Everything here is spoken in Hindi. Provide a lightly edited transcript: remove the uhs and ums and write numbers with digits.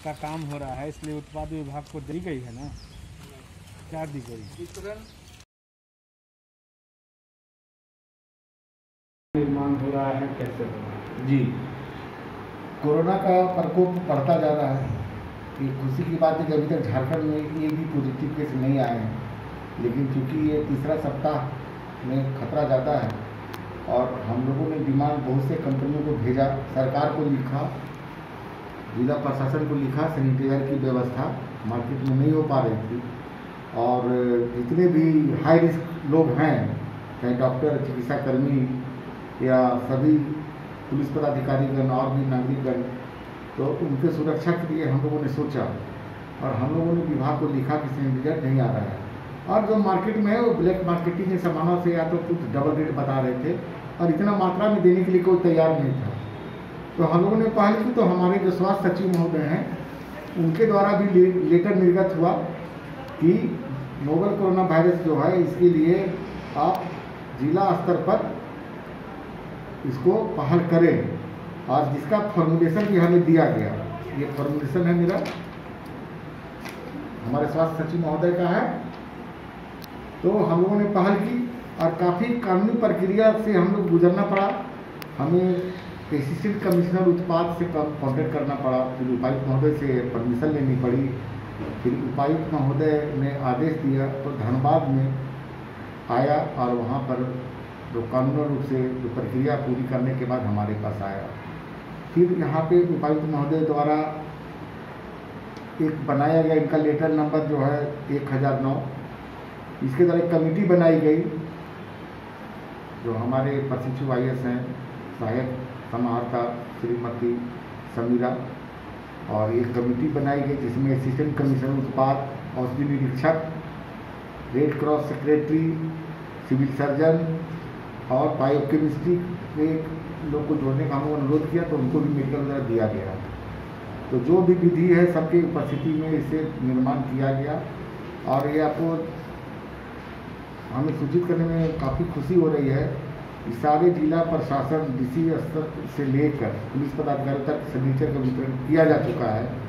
का काम हो रहा है, इसलिए उत्पाद विभाग को दी गई है ना। क्या दी गई? निर्माण हो रहा है, कैसे हो रहा है? जी, कोरोना का प्रकोप बढ़ता जा रहा है। ये खुशी की बात है कि अभी तक झारखंड में एक भी पॉजिटिव केस नहीं आए हैं, लेकिन चूंकि ये तीसरा सप्ताह में खतरा ज़्यादा है और हम लोगों ने डिमांड बहुत से कंपनियों को भेजा, सरकार को लिखा, जिला प्रशासन को लिखा। सैनिटाइजर की व्यवस्था मार्केट में नहीं हो पा रही थी और जितने भी हाई रिस्क लोग हैं, चाहे डॉक्टर, चिकित्साकर्मी या सभी पुलिस पदाधिकारीगण और भी नागरिकगण, तो उनके सुरक्षा के लिए हम लोगों ने सोचा और हम लोगों ने विभाग को लिखा कि सैनिटाइजर नहीं आ रहा है। और जो मार्केट में है वो ब्लैक मार्केटिंग के सामानों से या तो कुछ डबल रेट बता रहे थे और इतना मात्रा में देने के लिए कोई तैयार नहीं था। तो हम लोगों ने पहल की, तो हमारे जो स्वास्थ्य सचिव महोदय हैं उनके द्वारा भी लेटर निर्गत हुआ कि नोवल कोरोना वायरस जो है इसके लिए आप जिला स्तर पर इसको पहल करें और जिसका फॉर्मुलेशन भी हमें दिया गया। ये फॉर्मुलेशन है मेरा, हमारे स्वास्थ्य सचिव महोदय का है। तो हम लोगों ने पहल की और काफ़ी कानूनी प्रक्रिया से हम लोग गुजरना पड़ा। हमें असिस्टेंट कमिश्नर उत्पाद से कॉन्टेक्ट करना पड़ा, फिर उपायुक्त महोदय से परमिशन लेनी पड़ी, फिर उपायुक्त महोदय ने आदेश दिया तो धनबाद में आया और वहाँ पर जो कानूनी रूप से जो प्रक्रिया पूरी करने के बाद हमारे पास आया। फिर यहाँ पे उपायुक्त महोदय द्वारा एक बनाया गया, इनका लेटर नंबर जो है 1009, इसके द्वारा एक कमेटी बनाई गई जो हमारे प्रशिक्षु IAS हैं, सहायक समाहर्ता श्रीमती समीरा, और एक कमेटी बनाई गई जिसमें असिस्टेंट कमिश्नर उत्पाद, औषधि निरीक्षक, red cross secretary, civil surgeon और बायोकेमिस्ट्री के लोग को जोड़ने का हम अनुरोध किया, तो उनको भी मेडिकल वगैरह दिया गया। तो जो भी विधि है सबकी उपस्थिति में इसे निर्माण किया गया और ये आपको हमें सूचित करने में काफ़ी खुशी हो रही है। इस सारे जिला प्रशासन DC स्तर से लेकर पुलिस पदाधिकारी तक सैनिटाइजर का वितरण किया जा चुका है।